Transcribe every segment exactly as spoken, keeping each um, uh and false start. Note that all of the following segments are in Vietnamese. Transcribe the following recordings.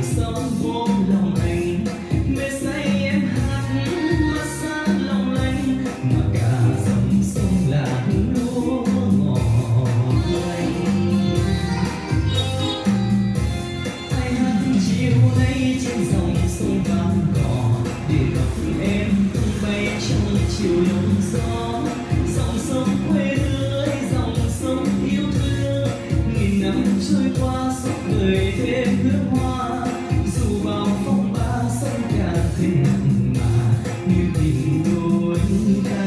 sống vô lòng anh, mê say em hát mắt sáng long lanh, mà cả dòng sông là lúa ngọt lành. Ai hát chiều nay trên dòng sông vàm cỏ, để gặp em tung bay trong chiều lộng gió. Dòng sông quê hương, dòng sông yêu thương, nghìn năm trôi qua suốt đời thêm hương hoa. Dù bao phong ba sông càng thêm nặng mà, như tình đôi ta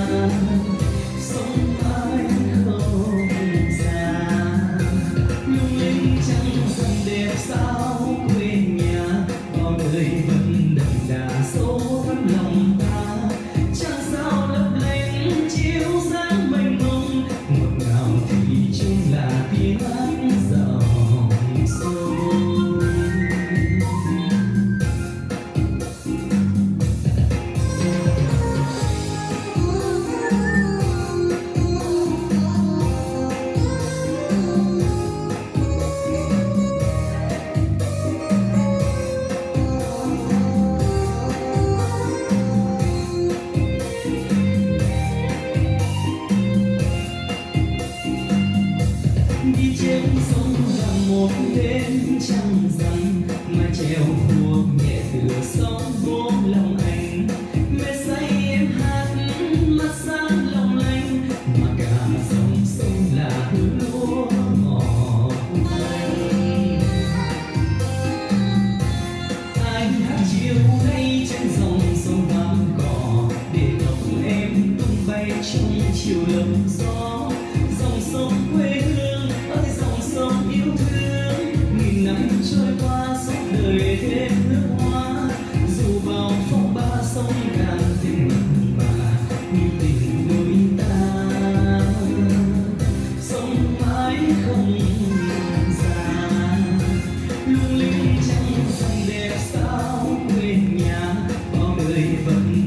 sông mãi không già. Lung linh trăng dần đẹp sao quê nhà, bao đời vẫn đậm đà sâu thẳm lòng ta. Chẳng sao lấp lánh chiếu sáng mênh mông, ngọt ngào thì chung là tiếng hát dòng sông. Đi trên sông là một đêm trăng rằm, mà treo cuộc nhẹ từ sóng vô lòng anh. Mê say em hát mắt sáng long lanh, mà cả dòng sông là hương lúa ngọt lành. Anh hát chiều nay trên dòng sông vàm cỏ, để gặp em tung bay trong chiều lộng gió. Dòng sông quê hương ơi dòng sông yêu thương, nghìn năm trôi qua suốt đời thêm nước hoa. Dù bao phong ba sông càng thêm mặn mà, như tình đôi ta sông mãi không già. Lung linh trăng xanh đẹp sao quê nhà, bao đời vẫn